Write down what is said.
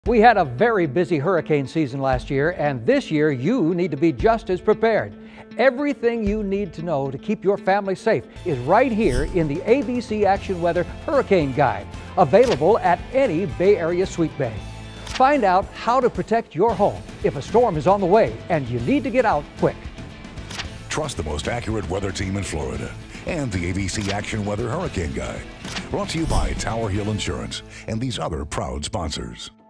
We had a very busy hurricane season last year, and this year you need to be just as prepared. Everything you need to know to keep your family safe is right here in the ABC Action Weather Hurricane Guide, available at any Bay Area Sweet Bay. Find out how to protect your home if a storm is on the way and you need to get out quick. Trust the most accurate weather team in Florida and the ABC Action Weather Hurricane Guide. Brought to you by Tower Hill Insurance and these other proud sponsors.